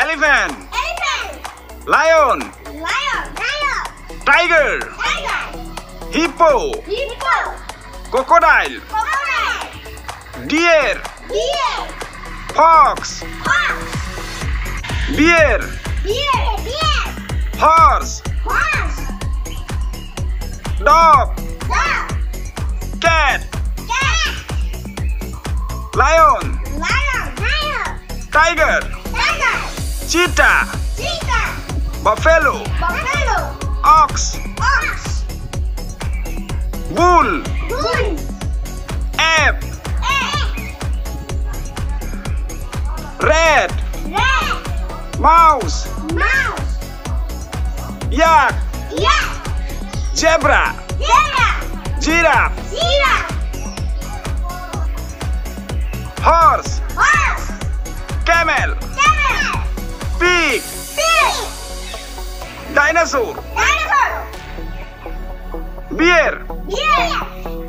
Elephant. Elephant. Lion. Lion. Lion. Tiger. Tiger. Hippo. Hippo. Crocodile. Crocodile. Deer. Deer. Fox. Fox. Bear. Deer. Deer. Horse. Horse. Dog. Dog. Cat. Cat. Lion. Lion. Lion. Tiger. Tiger. Cheetah. Cheetah. Buffalo. Buffalo. Ox. Ox. Bull. Bull. Ape. Ape. Rat. Rat. Mouse. Mouse. Yak. Yak. Zebra. Zebra. Giraffe. Giraffe. Horse. Horse. Camel. Camel. Pig. Pig. Dinosaur. Dinosaur. Bear. Deer.